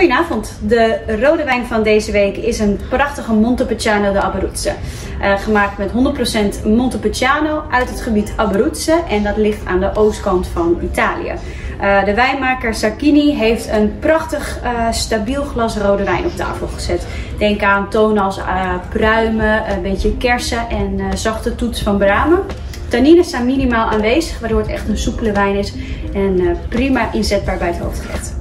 Goedenavond. De rode wijn van deze week is een prachtige Montepulciano de Abruzzo. Gemaakt met 100% Montepulciano uit het gebied Abruzzo en dat ligt aan de oostkant van Italië. De wijnmaker Sacchini heeft een prachtig stabiel glas rode wijn op tafel gezet. Denk aan tonen als pruimen, een beetje kersen en zachte toets van bramen. Tannines zijn minimaal aanwezig, waardoor het echt een soepele wijn is en prima inzetbaar bij het hoofdgerecht.